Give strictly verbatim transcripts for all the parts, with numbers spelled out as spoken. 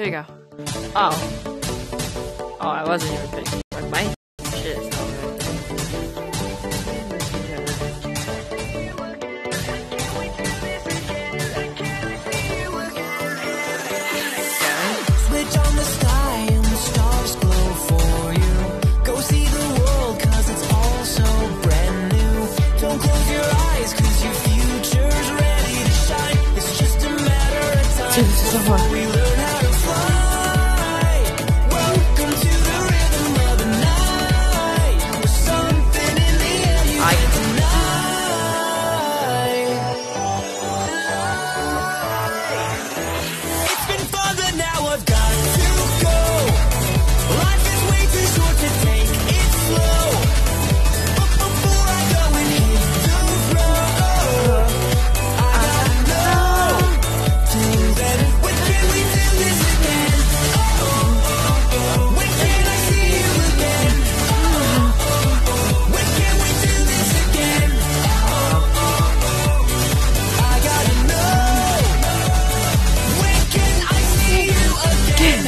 Here you go. Oh. Oh, I wasn't even thinking. Like, my shit is not Switch on the sky and the stars glow for you. Go see the world cause it's all so brand new. Don't close your eyes cause your future's ready to shine. It's just a matter of time before we learn how to fly. Welcome to the rhythm of the night. There's something in the air you can't deny. It's been fun but now I've got to go. Life is way too short to take it slow. But before I go and hit the road, I gotta know. Till then, when can we do this again? When can I see you again? When can we do this again? I gotta know. When can I see you again?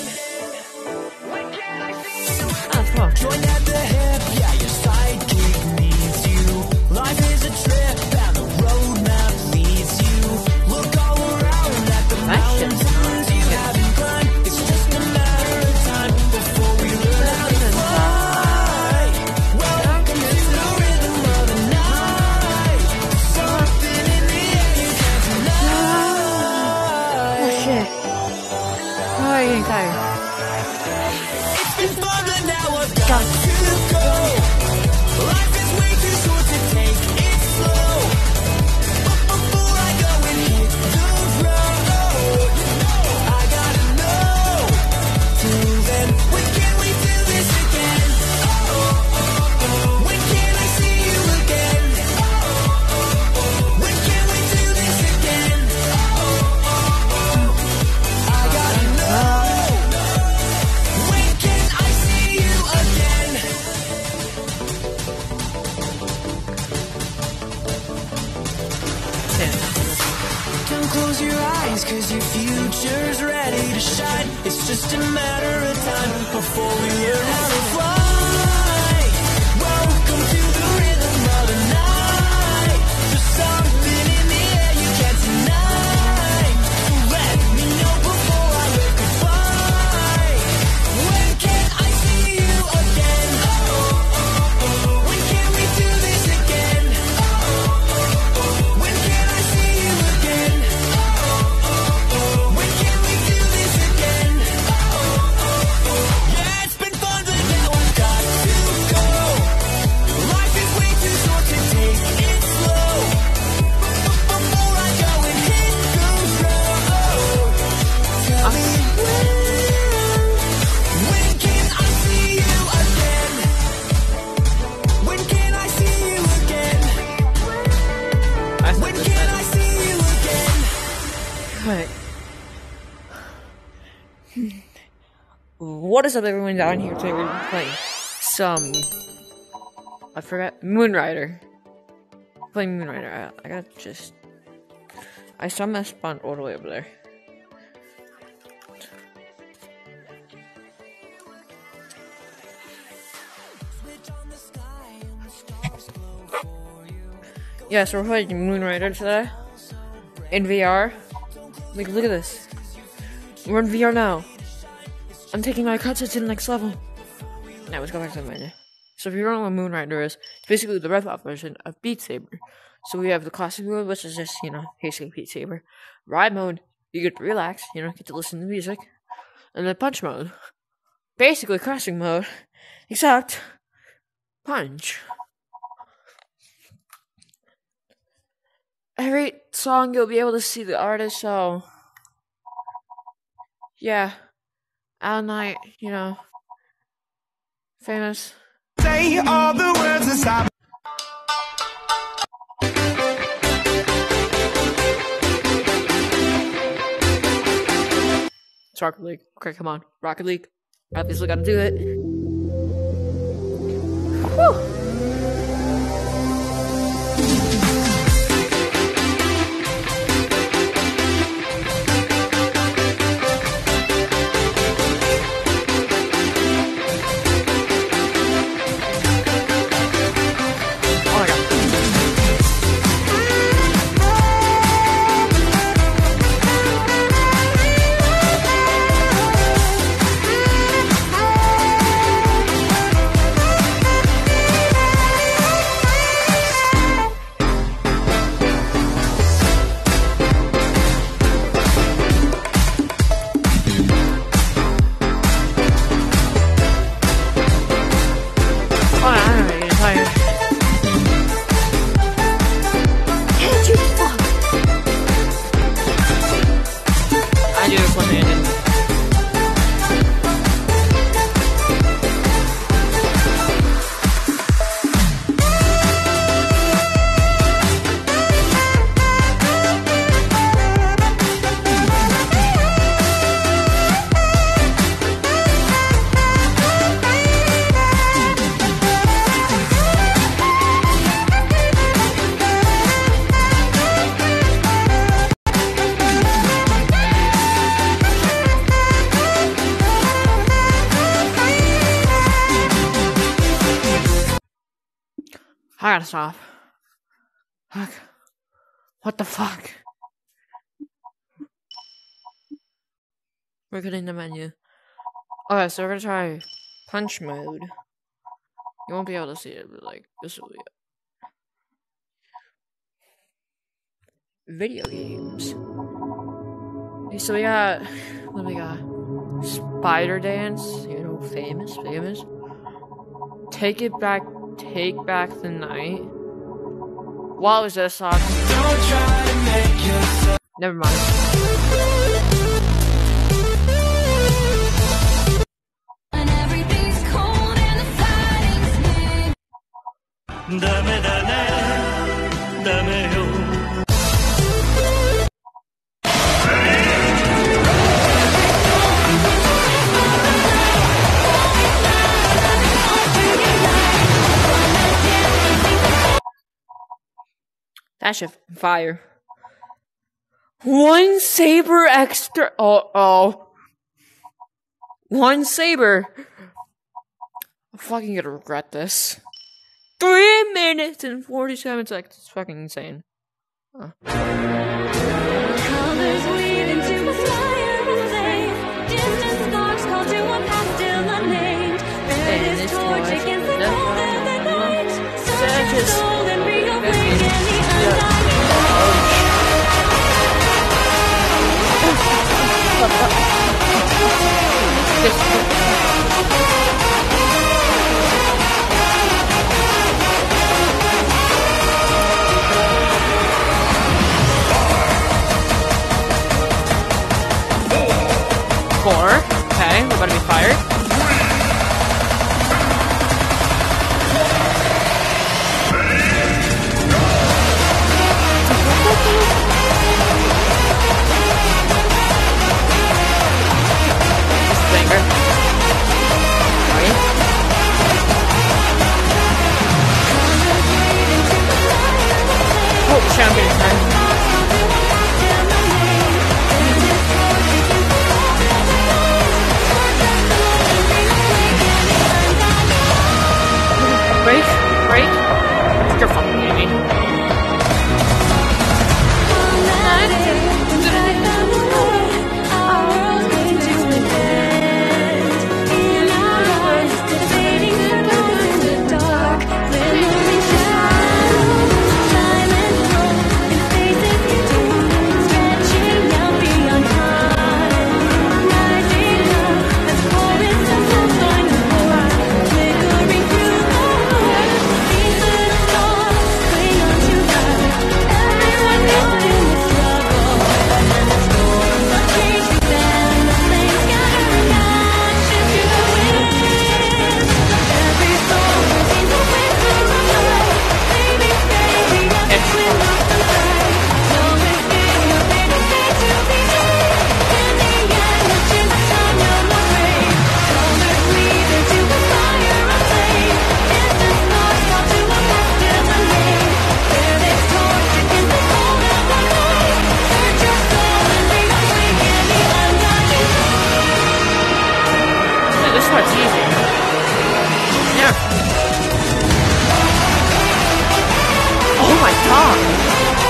Join at the hip, yeah, your sidekick needs you. Life is a trip and the roadmap leads you. Look all around at the mountains you haven't climbed. It's just a matter of time before we learn how to fly. Welcome to the rhythm of the night. Something in the air you can't deny. Oh shit. Oh, I'm getting tired. It's been fun but now I've got to go. Life is way too short to take it slow. But before I go and hit the road, I gotta know. Till then, when can we do this again? When can I see you again? When can we do this again? I gotta know. When can I see you again? Don't close your eyes cause your future's ready to shine. It's just a matter of time before we learn how to fly. Welcome to the rhythm of the night. There's something in the air you can't deny. So let me know before I wave goodbye. When can I see you again? When can we do this again? When can I see you again? When can we do this again? Yeah, it's been fun but now I've got to go. Life is way too short to take it slow. Before I go and hit the road, tell me when. When can I see you again? When can I see you again? When can I see you again? Alright. What is up, everyone down here? Today we're playing some. I forgot. Moonrider. Playing Moonrider. I, I gotta just. I saw my spawn all the way over there. Switch on the sky and the stars glow for you. Yeah, so we're playing Moonrider today. In V R. Like, look at this. We're in V R now. I'm taking my cutscenes to the next level. Now let's go back to the menu. So if you don't know what Moonrider is, it's basically the Red Hot version of Beat Saber. So we have the classic mode, which is just, you know, basically Beat Saber. Ride mode, you get to relax, you know, get to listen to music. And then punch mode, basically crashing mode, except punch. Every song you'll be able to see the artist, so yeah, Al Knight, you know, famous. Say all the words inside. It's Rocket League. Okay, come on, Rocket League. Obviously, gotta do it. Whew. gotta stop. Fuck. What the fuck? We're getting the menu. Okay, so we're gonna try punch mode. You won't be able to see it, but like, this will be it. Video games. Okay, so we got, what do we got? Spider Dance, you know, famous, famous. Take It Back, Take Back the Night. What was this song? Don't try to make yourself. Never mind. When everything's cold and the fighting's near. ダメだねダメよ That shit fire. One Saber extra. Oh, oh. One Saber. I'm fucking gonna regret this. Three minutes and forty-seven seconds. It's fucking insane. Huh. Colors weave into a fire of flame. Distant sparks call to a path still unnamed. Bear this torch against the cold of the night. Search your soul and reawaken the undying. Four. Okay, we're about to be fired. Banger. Sorry. Oh, champion time. Break, break. You're fucking kidding me. This part's easy. Yeah. Oh my god.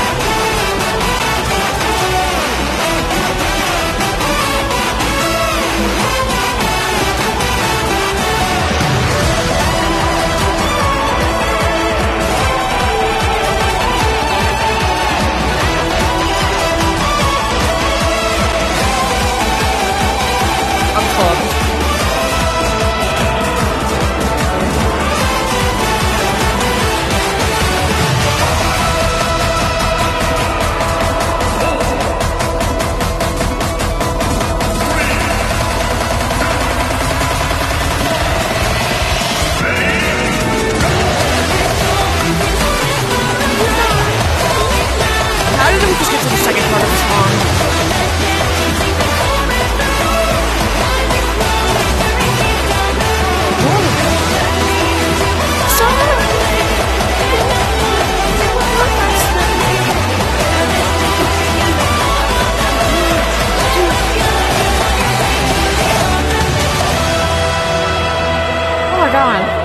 I'm fucked. How did we just get to the second part of the song? Oh my god.